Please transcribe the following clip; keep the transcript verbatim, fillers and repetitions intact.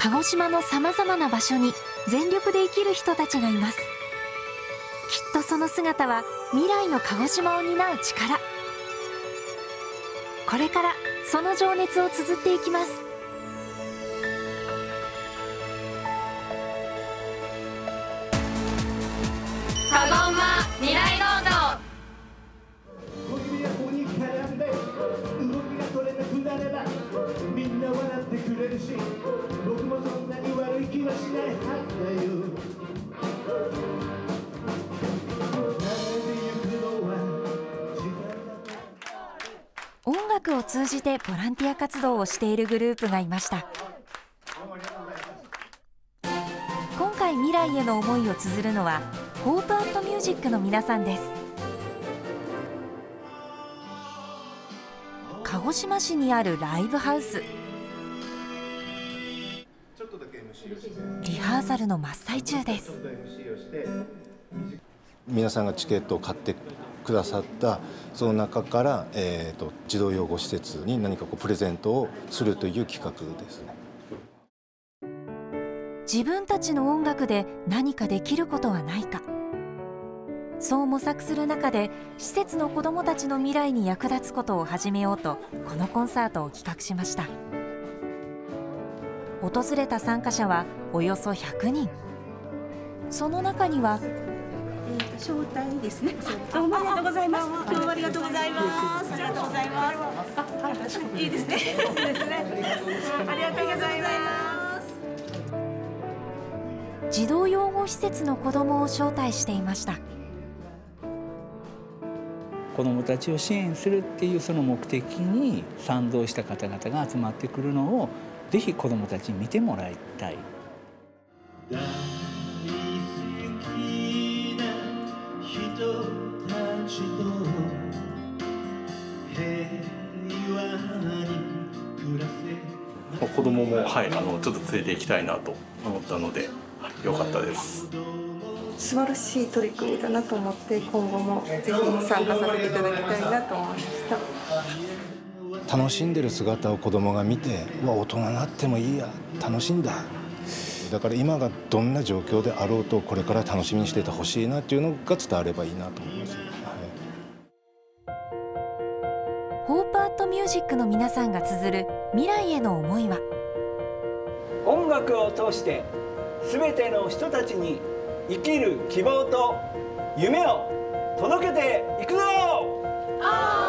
鹿児島のさまざまな場所に全力で生きる人たちがいます。きっとその姿は未来の鹿児島を担う力。これからその情熱を綴っていきます。 カゴンマ未来農場。みんな笑ってくれるし、僕もそんなに悪い気はしないはずだよ。 音楽を通じてボランティア活動をしているグループがいました。今回未来への思いを綴るのはホープ&ミュージックの皆さんです。鹿児島市にあるライブハウス。リハーサルの真っ最中です。 皆さんがチケットを買ってくださったその中から、えーと、児童養護施設に何かこうプレゼントをするという企画ですね。 自分たちの音楽で何かできることはないか、そう模索する中で施設の子どもたちの未来に役立つことを始めようとこのコンサートを企画しました。訪れた参加者はおよそひゃくにん。その中には招待ですね。どうもありがとうございます。今日はありがとうございます。ありがとうございます。いいですね。いいですね。ありがとうございます。 児童養護施設の子どもを招待していました。 子どもたちを支援するっていうその目的に賛同した方々が集まってくるのをぜひ子どもたちに見てもらいたい。 子供も、はい、あのちょっと連れて行きたいなと思ったので、良かったです。 素晴らしい取り組みだなと思って、今後もぜひ参加させていただきたいなと思いました。 楽しんでる姿を子供が見て、うわ、大人になってもいいや、楽しんだ。だから今がどんな状況であろうと、これから楽しみにしててほしいなっていうのが伝わればいいなと思います。 ホープ&ミュージックの皆さんが綴る未来への思いは、 音楽を通して全ての人たちに生きる希望と夢を届けていくぞ。